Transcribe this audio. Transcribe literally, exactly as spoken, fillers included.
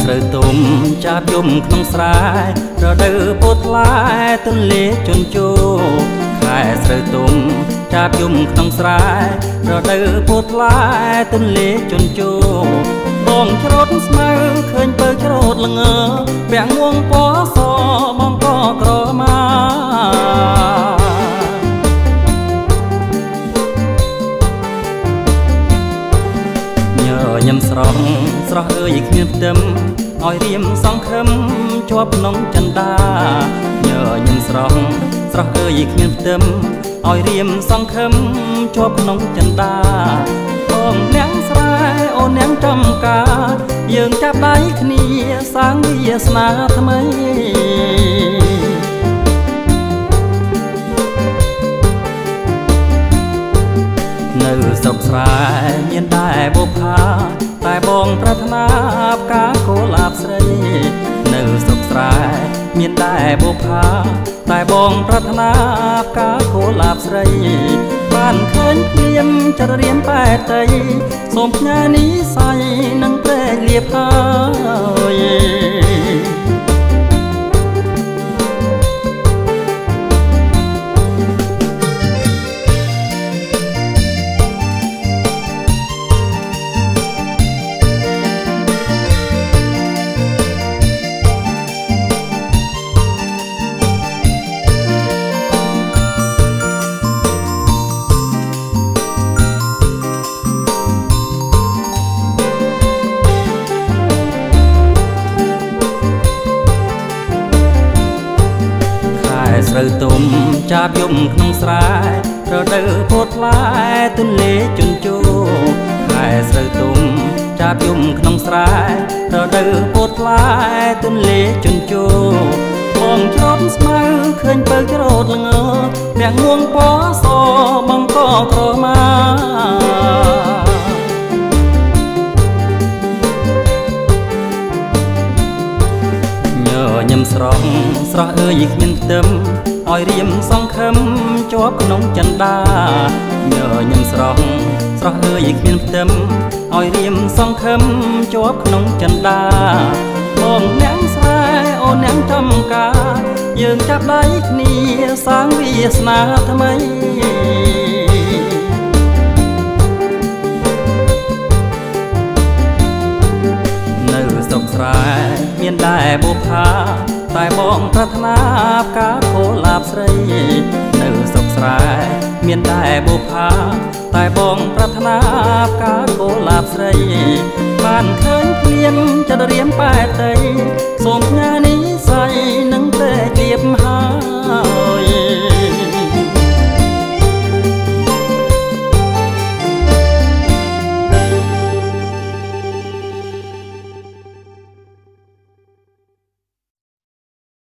ស្រូវទុំចាប់យំក្នុងស្រែរដូវពោតផ្លែទន្លេជន់ជោខែស្រូវទុំចាប់យំក្នុងស្រែរដូវពោតផ្លែទន្លេជន់ជោបងច្រូតស្មៅឃើញពើច្រូតល្ងើពាក់ងួងពណ៌សបងក៏ក្រមាញ៉ាំស្រស់ស្រស់អើយគ្មានផ្ទឹមឲ្យរៀមសង្ឃឹមជាប់ក្នុងចិន្តាញ៉ាំស្រស់ស្រស់អើយគ្មានផ្ទឹមឲ្យរៀមសង្ឃឹមជាប់ក្នុងចិន្តាបងនាងស្រែអូននាងចំការយើងចាប់ដៃគ្នាសាងវាសនាថ្មីនៅស្រុកស្រែមានដែរបុប្ផាតែបងប្រាថ្នាផ្កាកុលាបស្រីនៅស្រុកស្រែមានដែរបុប្ផាតែបងប្រាថ្នាផ្កាកុលាបស្រីបានឃើញភ្លៀងចររៀមបែកតីសូមផ្ញើនិស័យនឹងព្រែកលៀបហើយស្រូវទុំចាប់យំក្នុងស្រែរដូវពោតផ្លែទន្លេជន់ជោខែស្រូវទុំចាប់យំក្នុងស្រែរដូវពោតផ្លែទន្លេជន់ជោបងច្រូតស្មៅឃើញពើច្រូតល្ងើពាក់ងួងពណ៌សបងក៏ក្រមាញ៉ាំស្រស់ស្រស់អើយគ្មានផ្ទឹមឲ្យរៀមសង្ឃឹមជាប់ក្នុងចិន្តាញញឹមស្រស់ស្រស់អើយគ្មានផ្ទឹមឲ្យរៀមសង្ឃឹមជាប់ក្នុងចិន្តាបងនាងស្រែអូននាងចំការយើងចាប់ដៃគ្នាសាងវាសនាថ្មីនៅស្រុកស្រែមានដែរបុប្ផាតែបងប្រាថ្នាផ្កាកុលាបស្រីនៅស្រុកស្រែមានដែរបុប្ផាតែបងប្រាថ្នាផ្កាកុលាបស្រីបានឃើញភ្លៀងចររៀមបែកតីសូមផ្ញើនិស័យនឹងទេ